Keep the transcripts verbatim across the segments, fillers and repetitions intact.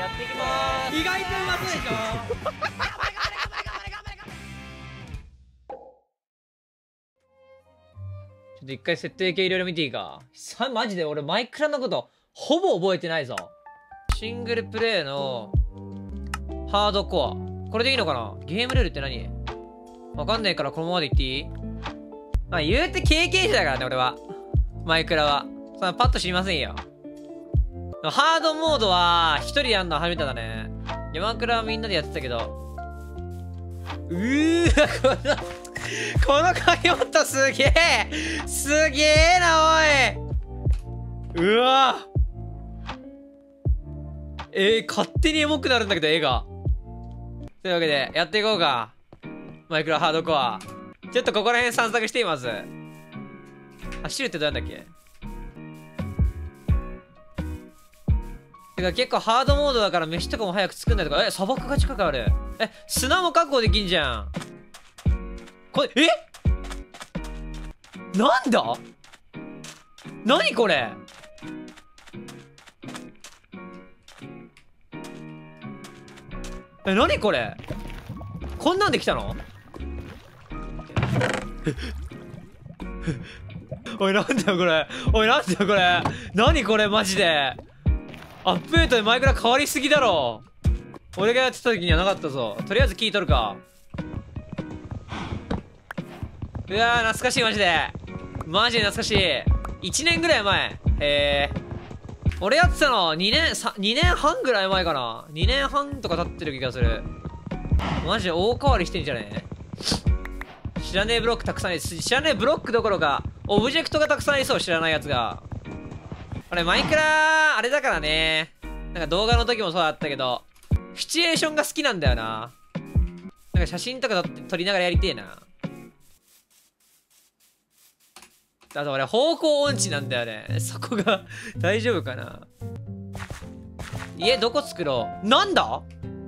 やっていきまーす。 意外とうまそうでしょ。 ちょっと一回設定系いろいろ見ていいか。さ、マジで俺マイクラのことほぼ覚えてないぞ。シングルプレイのハードコア。これでいいのかな。ゲームルールって何？わかんないからこのままでいっていい？まあ言うて経験者だからね、俺は。マイクラは。そんなパッと知りませんよ。ハードモードは一人でやんの初めてだね。山倉はみんなでやってたけど。うーわ、この、この影音すげえすげえな、おい。うわえー、勝手にエモくなるんだけど、絵が。というわけで、やっていこうか。マイクラハードコア。ちょっとここら辺散策しています。走るってどうやんだっけ？てか結構ハードモードだから飯とかも早く作んないとか。え、砂漠が近くある。え、砂も確保できんじゃん。これ、え？なんだ？何これ？え、何これ？こんなんできたの？おい、なんだよこれ。おい、なんだよこれ。何これマジで。アップデートでマイクラ変わりすぎだろ。俺がやってた時にはなかったぞ。とりあえず聞いとるか。うわー、懐かしいマジで。マジで懐かしい。いちねんぐらい前。へえ。俺やってたのにねん、にねんはんぐらい前かな。にねんはんとか経ってる気がする。マジで大変わりしてんじゃねえ？知らねえブロックたくさんあり、知らねえブロックどころか、オブジェクトがたくさんありそう、知らないやつが。俺、マイクラ、あれだからね。なんか動画の時もそうだったけど、シチュエーションが好きなんだよな。なんか写真とか撮って撮りながらやりてえな。あと俺、方向音痴なんだよね。そこが、大丈夫かな。家どこ作ろう？なんだ？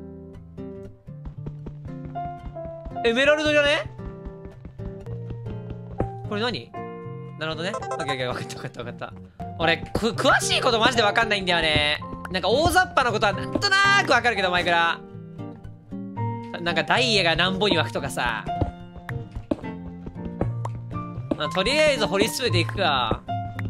エメラルドじゃね？これ何？なるほどね。オッケーオッケー、分かった分かった分かった。俺、く、詳しいことマジで分かんないんだよね。なんか大雑把なことはなんとなーく分かるけど、マイクラ。なんかダイヤが何本に湧くとかさ。まあ、とりあえず掘り進めていくか。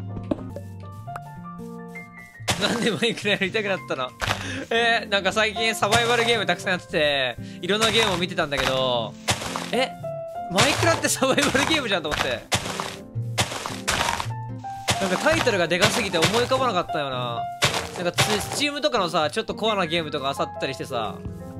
なんでマイクラやりたくなったの？えー、なんか最近サバイバルゲームたくさんやってて、いろんなゲームを見てたんだけど、え、マイクラってサバイバルゲームじゃんと思って。なんかタイトルがでかすぎて思い浮かばなかったよな。なんかスチームとかのさ、ちょっとコアなゲームとか漁ったりしてさ。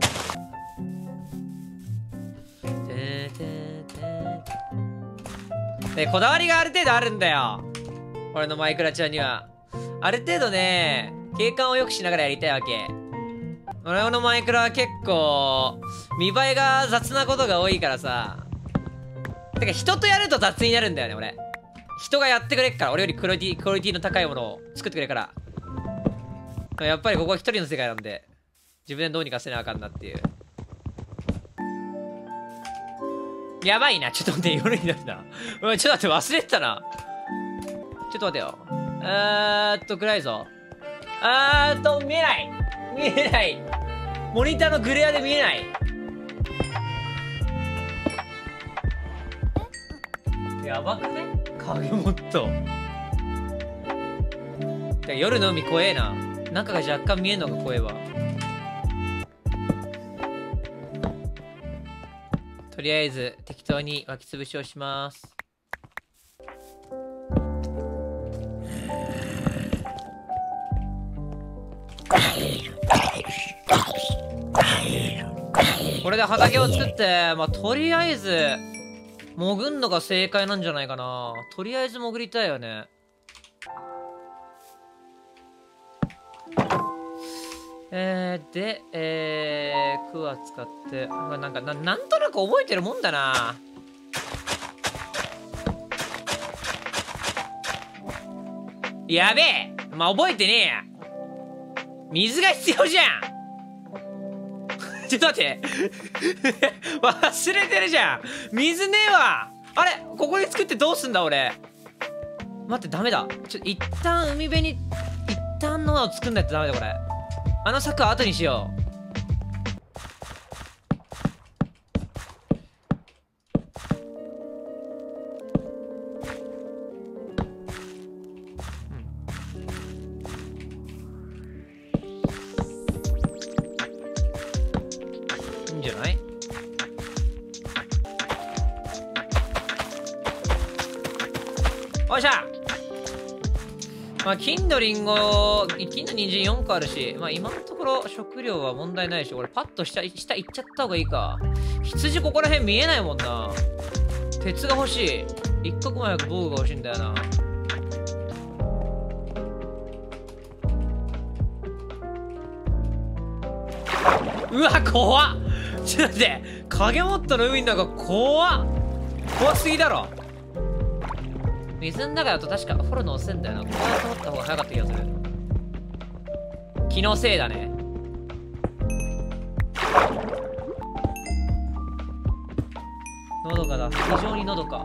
で、こだわりがある程度あるんだよ。俺のマイクラちゃんには。ある程度ね、景観を良くしながらやりたいわけ。俺のマイクラは結構、見栄えが雑なことが多いからさ。てか人とやると雑になるんだよね、俺。人がやってくれっから、俺よりクオリティ、クオリティの高いものを作ってくれるから。やっぱりここは一人の世界なんで、自分でどうにかせなあかんなっていう。やばいな、ちょっと待って、夜になるな。うん、ちょっと待って、忘れてたな。ちょっと待てよ。えーっと、暗いぞ。あーっと、見えない。見えない。モニターのグレアで見えない。やばくね？影もっと。てか夜の海怖えな。中が若干見えんのが怖えわ。とりあえず適当に湧き潰しをします。これで畑を作って、まあ、とりあえず潜んのが正解なんじゃないかな。とりあえず潜りたいよね。えー、で、えー、クワ使って、まあ、なんかな、なんとなく覚えてるもんだな。やべえ、まあ、覚えてねえや。水が必要じゃん。ちょっと待って忘れてるじゃん。水ねえわ。あれ、ここに作ってどうすんだ俺。待って、ダメだ。ちょっと一旦海辺に一旦のを作んないとダメだこれ。 あの柵は後にしよう。いいんじゃない？おっしゃ。まあ金のリンゴ、金の人参よんこあるし、まあ今のところ食料は問題ないし、俺パッと下下行っちゃった方がいいか。羊ここら辺見えないもんな。鉄が欲しい。一刻も早く防具が欲しいんだよな。うわ怖っ。ちょっと待って、影モッドの海の中怖っ。怖すぎだろ。水の中だと確かフォローの押せんだよな。こうやって持った方が早かった気がする。気のせいだね。のどかだ。非常にのどか。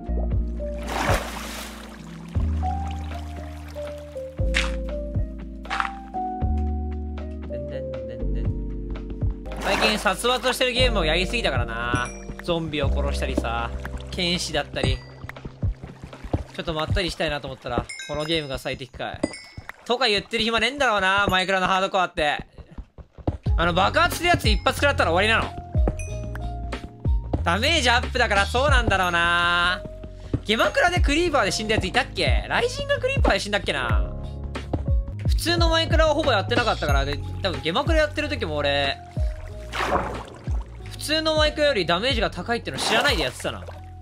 最近殺伐としてるゲームをやりすぎたからな。ゾンビを殺したりさ、剣士だったり。ちょっとまったりしたいなと思ったら、このゲームが最適かい。とか言ってる暇ねえんだろうな、マイクラのハードコアって。あの、爆発するやつ一発食らったら終わりなの。ダメージアップだからそうなんだろうな。ゲマクラでクリーパーで死んだやついたっけ？ライジングクリーパーで死んだっけな。普通のマイクラはほぼやってなかったから、で、多分ゲマクラやってる時も俺、普通のマイクラよりダメージが高いっての知らないでやってたな。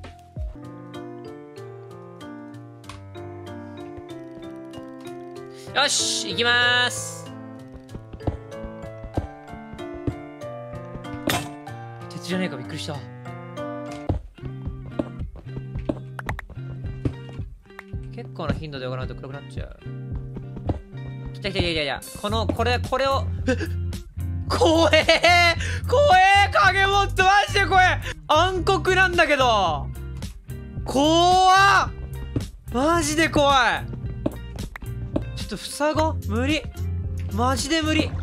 よし行きまーす。鉄じゃねえか、びっくりした。結構な頻度で行わないと暗くなっちゃう。来た来た来た来た。このこれこれを怖えー怖えー影モッドマジで怖え。暗黒なんだけど怖っ。マジで怖い。ちょっと塞ごう。無理。マジで無理。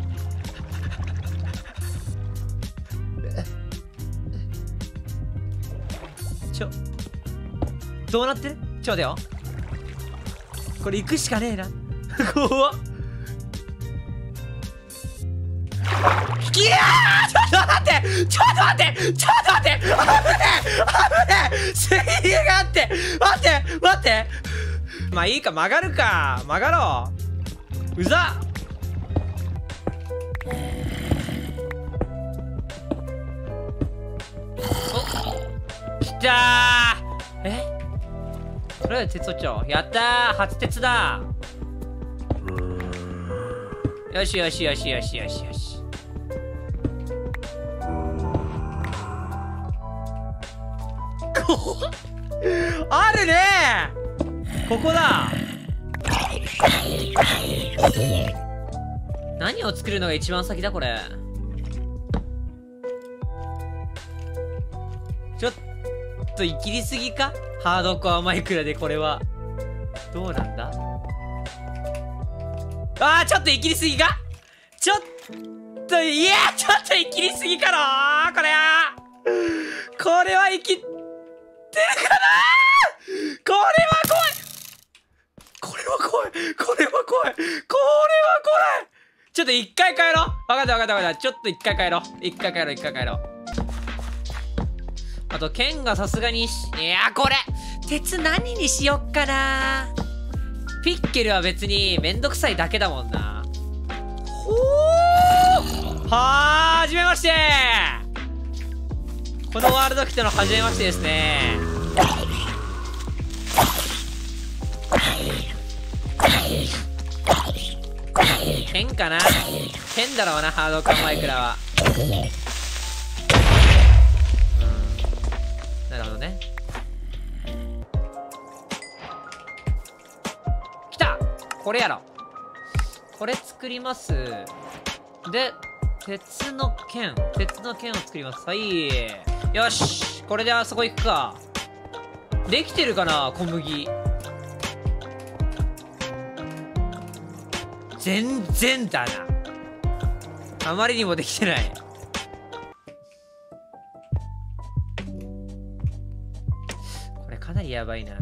ちょどうなってる？ちょ待てよ。これ行くしかねえな。怖っ。いやーちょっと待ってちょっと待ってちょっと待って危ねえ危ねえ水流があって待って待ってまあいいか、曲がるか。曲がろう。うざっ。おきたー。えとりあえず鉄落ちちゃおう。やったー初鉄だ。よしよしよしよしよしよし。あるねー。ここだ。何を作るのが一番先だこれ。ちょっとイキりすぎか。ハードコアマイクラでこれはどうなんだ。あーちょっとイキりすぎか。ちょっといやちょっとイキりすぎかなこれは。これはイキってるかな。これは怖い。これは怖い。これは怖い。これは怖い。ちょっと一回帰ろう。分かった分かった分かった。ちょっと一回帰ろう。一回帰ろう一回帰ろう。あと剣がさすがにし、いやこれ鉄何にしよっかな。ピッケルは別にめんどくさいだけだもんな。ほーはーじめまして。このワールド来てのはじめましてですね。剣かな。剣だろうなハードコアマイクラは。うんなるほどね。来た。これやろ。これ作ります。で鉄の剣鉄の剣を作ります。はいよしこれであそこ行くか。できてるかな小麦。全然だな。 あまりにもできてない。これかなりやばいな。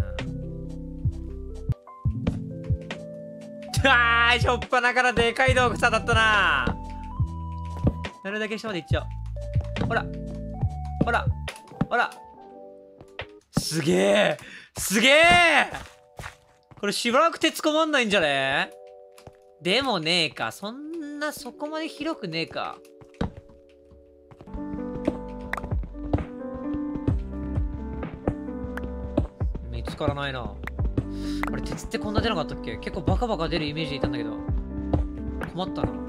あー、しょっぱなからでかい道具さだったな。なるだけ下まで行っちゃおう。ほらほらほら、すげえすげえ。これしばらく鉄困んないんじゃね？でもねえか。そんなそこまで広くねえか。見つからないな。あれ、鉄ってこんな出なかったっけ？結構バカバカ出るイメージでいたんだけど。困ったな。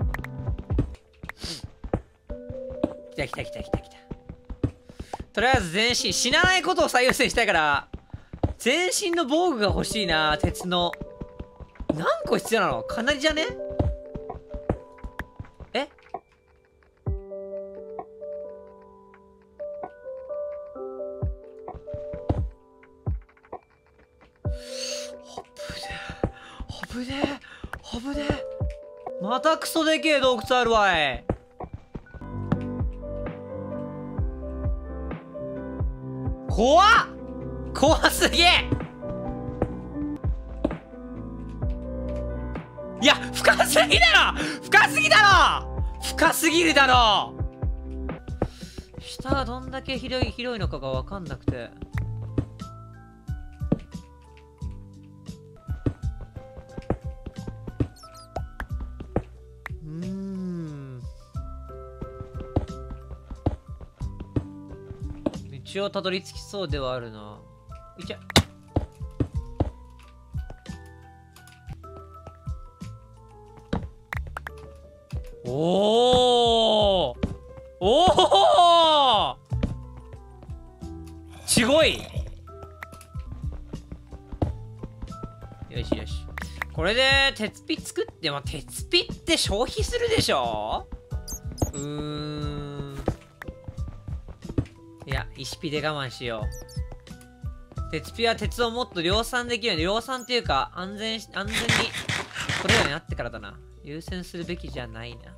来た来た来た来た来た。とりあえず全身、死なないことを最優先したいから、全身の防具が欲しいな、鉄の。何個必要なの？かなりじゃね？え？危ねえ危ねえ。またクソでけえ洞窟あるわい。怖っ怖すぎ。いや、深すぎだろ深すぎだろ深すぎるだろ。下がどんだけ広い広いのかが分かんなくて。うーん、道をたどり着きそうではあるな。いけ。おおおおすごい。よしよし、これで鉄ピ作って、まあ、鉄ピって消費するでしょ。うーん、いや石ピで我慢しよう。鉄ピは鉄をもっと量産できるように、量産っていうか安全安全に取れるようになってからだな。優先するべきじゃないな。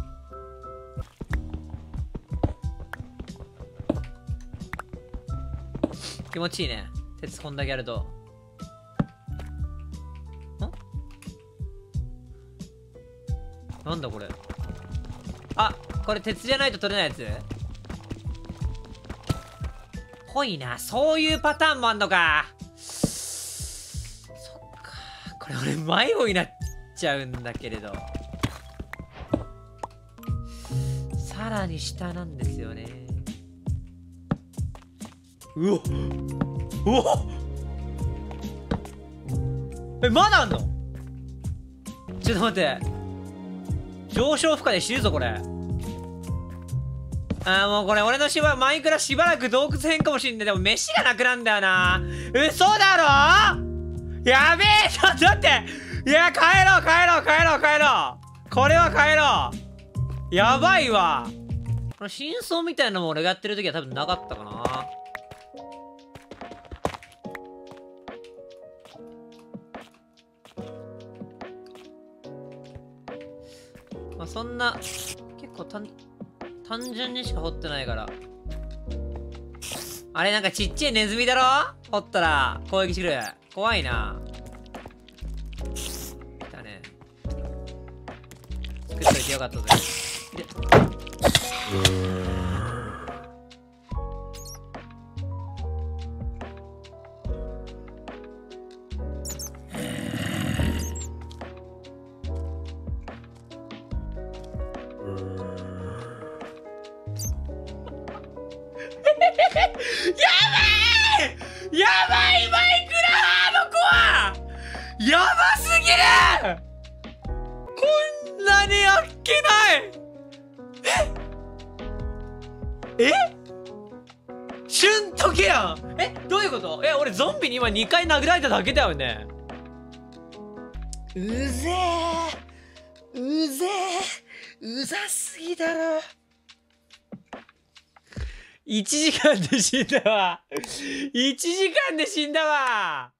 気持ちいいね、鉄こんだけあると。ん？なんだこれ。あ、これ鉄じゃないと取れないやつぽいな。そういうパターンもあんのか。そっか、これ俺迷子になっちゃうんだけれど。さらに下なんですよね。うおっうおっ、え、まだあんの？ちょっと待って、上昇負荷で死ぬぞこれ。あー、もうこれ俺のしばマイクラしばらく洞窟変かもしんない。でも飯がなくなんだよな。嘘だろ。やべえ、ちょっと待って。いや、帰ろう帰ろう帰ろう帰ろう。これは帰ろう。やばいわ。この真相みたいなのも俺がやってる時は多分なかったかな。まあ、そんな結構単単純にしか掘ってないから。あれ、なんかちっちゃいネズミだろ、掘ったら攻撃してくる。怖いな。来たね。作っといてよかったぜ。でやばいやばい、マイクラハードコアやばすぎる。こんなにあっけない。ええ瞬時やん。え、どういうこと？え、俺ゾンビに今にかい殴られただけだよね。うぜえうぜえうざすぎだろ。いちじかんで死んだわ。いちじかんで死んだわ。